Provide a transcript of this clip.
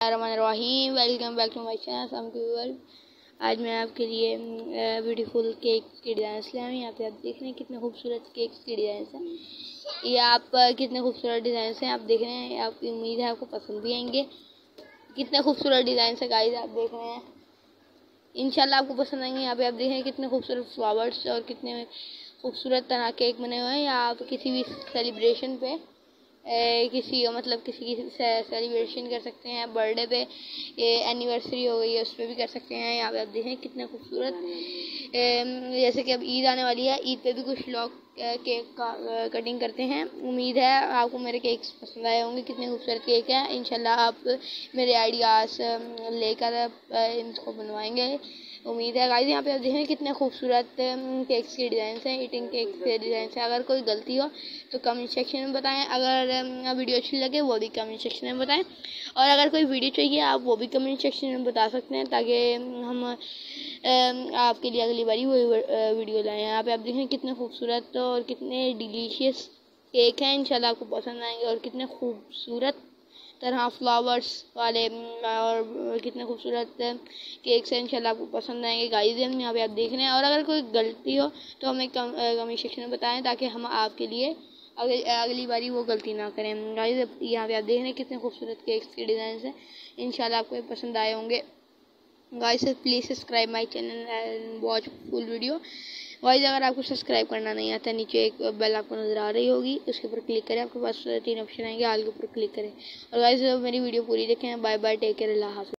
Rahim, welcome back to my channel समकी world. आज मैं आपके लिए ब्यूटीफुल केक के डिज़ाइन ले आई। यहाँ पे आप देख रहे हैं कितने खूबसूरत केक के डिज़ाइन हैं। ये आप कितने खूबसूरत डिज़ाइन हैं आप देख रहे हैं। आपकी उम्मीद है आपको पसंद भी आएंगे। कितने खूबसूरत डिज़ाइन है गाइस, आप देख रहे हैं, इंशाल्लाह आपको पसंद आएंगे। यहाँ पे आप देख रहे हैं कितने खूबसूरत फ्लावर्स और कितने खूबसूरत तरह केक बने हुए हैं। या आप किसी भी सेलिब्रेशन पे किसी की सेलिब्रेशन कर सकते हैं। बर्थडे पे एनिवर्सरी हो गई है, उस पर भी कर सकते हैं। यहाँ पे आप देखें कितने खूबसूरत, जैसे कि अब ईद आने वाली है, ईद पे भी कुछ लोग केक का कटिंग करते हैं। उम्मीद है आपको मेरे केक्स पसंद आए होंगे। कितने खूबसूरत केक हैं। इंशाल्लाह आप मेरे आइडियाज़ लेकर इनको बनवाएंगे, उम्मीद है गाइस। यहाँ पे आप देखें कितने खूबसूरत केक्स के डिज़ाइन हैं, ईटिंग केक्स के डिज़ाइन हैं। अगर कोई गलती हो तो कमेंट सेक्शन में बताएं। अगर वीडियो अच्छी लगे वो भी कमेंट सेक्शन में बताएं। और अगर कोई वीडियो चाहिए आप वो भी कमेंट सेक्शन में बता सकते हैं, ताकि हम आपके लिए अगली बारी वो वीडियो लाएँ। यहाँ पे आप देखें कितने खूबसूरत और कितने डिलीशियस केक हैं। इंशाल्लाह आपको पसंद आएंगे। और कितने खूबसूरत तरह फ्लावर्स वाले और कितने खूबसूरत केक्स हैं, इंशाल्लाह आपको पसंद आएंगे गाइस। यहाँ पे आप देख रहे हैं। और अगर कोई गलती हो तो हमें कमेंट सेक्शन में बताएं, ताकि हम आपके लिए अगली बारी वो गलती ना करें गाइस। यहाँ पे आप देख रहे हैं कितने खूबसूरत केक्स के डिज़ाइन हैं। इंशाल्लाह आपको पसंद आए होंगे guys. Please subscribe my channel and watch full video guys. अगर आपको सब्सक्राइब करना नहीं आता, नीचे एक बेल आपको नज़र आ रही होगी, उसके ऊपर क्लिक करें। आपके पास 3 ऑप्शन आएंगे, आल के ऊपर क्लिक करें। और गाइस मेरी वीडियो पूरी देखें। बाय बाय, टेक केयर, अल्लाह हाफ़िज़।